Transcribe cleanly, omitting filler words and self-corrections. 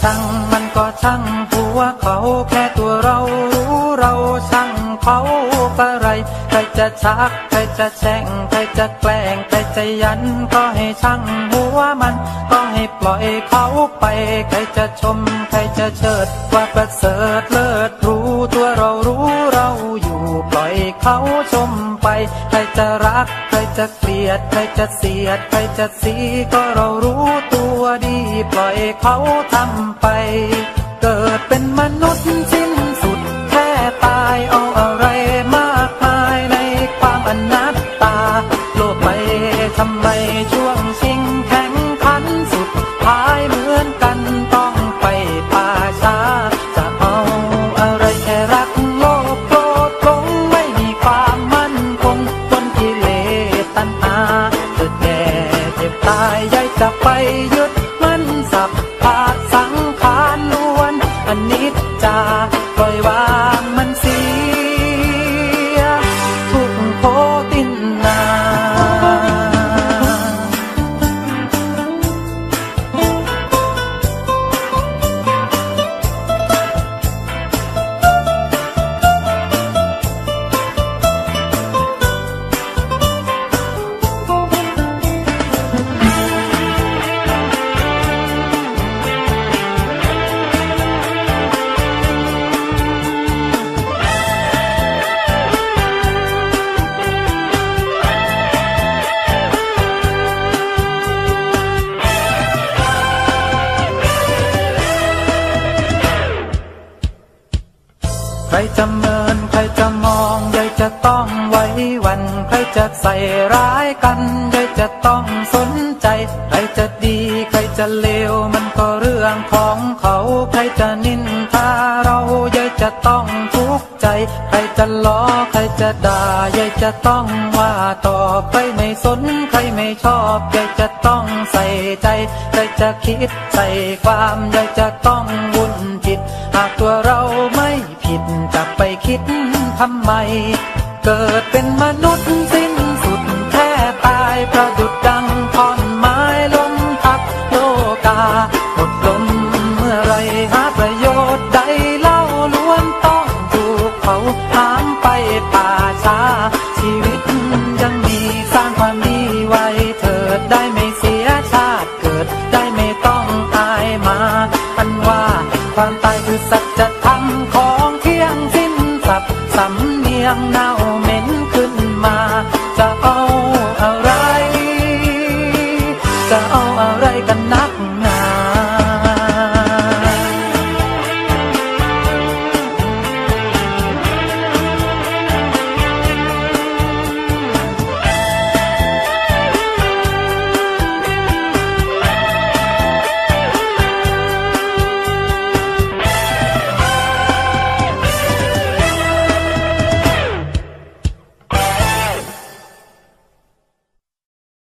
ช่างมันก็ช่างหัวเขาแค่ตัวเรารู้เราช่างเขาอะไรใครจะชักใครจะแช่งใครจะแกล้งใครจะยันก็ให้ช่างหัวมันก็ให้ปล่อยเขาไปใครจะชมใครจะเชิดว่าประเสริฐเลิศรู้ตัวเรารู้เราอยู่ปล่อยเขาชมไปใครจะรักใครจะเกลียดใครจะเสียดใครจะสีก็เรารู้ตัวดีปล่อยเขาทำไปเกิดเป็นมนุษย์สิ้นสุดแค่ตายเอาอะไรมากมายในความอนัตตาโลกไปทำไมช่วงชิงแข่งขันสุดท้ายเหมือนกันต้องไปป่าช้าจะเอาอะไรแค่รักโลภโกรธหลงไม่มีความมั่นคงบนกิเลสตัณหาเกิดแก่เจ็บตายย้ายจะไปยึดมั่นสัพพะสังขารล้วนอนิจจาปล่อยวางมันเสียทุกโคตินนาใครจะเมินใครจะมองใยจะต้องไว้วันใครจะใส่ร้ายกันใยจะต้องสนใจใครจะดีใครจะเลวมันก็เรื่องของเขาใครจะนินทาเราใยจะต้องทุกข์ใจใครจะล้อใครจะด่าใยจะต้องว่าตอบใครไม่สนใครไม่ชอบใยจะต้องใส่ใจใครจะคิดใส่ความใยจะต้องวุ่นจิตหากตัวเราไม่ผิดจะไปคิดทำไมเกิดเป็นมนุษย์สิ้นสุดแค่ตายประดุจดังท่อนไม้ล้มทับโลกาหมดลมเมื่อไรหาประโยชน์ใดเล่าล้วนต้องถูกเผาหามไปป่าช้าชีวิตยังมีสร้างความดีไว้เถิดได้ไม่เสียชาติเกิดได้ไม่ต้องอายมาอันว่าความตายคือสัจธรรมของเที่ยงสิ้นสับสำเนียงนา